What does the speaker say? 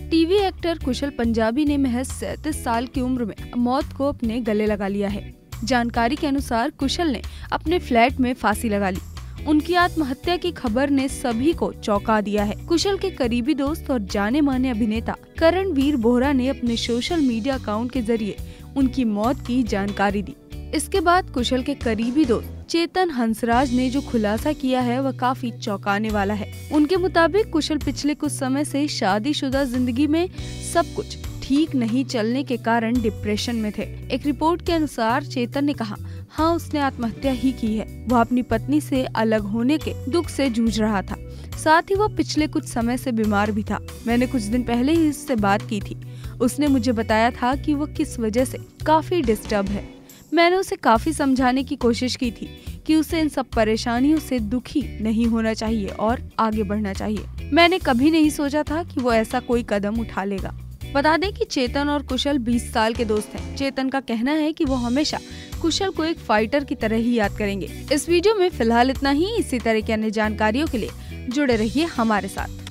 TV actor कुशल पंजाबी ने महज 37 साल की उम्र में मौत को अपने गले लगा लिया है। जानकारी के अनुसार कुशल ने अपने फ्लैट में फांसी लगा ली। उनकी आत्महत्या की खबर ने सभी को चौंका दिया है। कुशल के करीबी दोस्त और जाने माने अभिनेता करणवीर बोहरा ने अपने सोशल मीडिया अकाउंट के जरिए उनकी मौत की जानकारी दी। इसके बाद कुशल के करीबी दोस्त चेतन हंसराज ने जो खुलासा किया है वह काफी चौंकाने वाला है। उनके मुताबिक कुशल पिछले कुछ समय से शादीशुदा जिंदगी में सब कुछ ठीक नहीं चलने के कारण डिप्रेशन में थे। एक रिपोर्ट के अनुसार चेतन ने कहा, हाँ, उसने आत्महत्या ही की है। वह अपनी पत्नी से अलग होने के दुख से जूझ रहा था। साथ ही वह पिछले कुछ समय से बीमार भी था। मैंने कुछ दिन पहले ही इससे बात की थी। उसने मुझे बताया था कि वह किस वजह से काफी डिस्टर्ब है। मैंने उसे काफी समझाने की कोशिश की थी कि उसे इन सब परेशानियों से दुखी नहीं होना चाहिए और आगे बढ़ना चाहिए। मैंने कभी नहीं सोचा था कि वो ऐसा कोई कदम उठा लेगा। बता दें कि चेतन और कुशल 20 साल के दोस्त हैं। चेतन का कहना है कि वो हमेशा कुशल को एक फाइटर की तरह ही याद करेंगे। इस वीडियो में फिलहाल इतना ही। इसी तरह की अन्य जानकारियों के लिए जुड़े रहिए हमारे साथ।